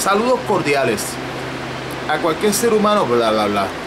Saludos cordiales a cualquier ser humano, bla, bla, bla.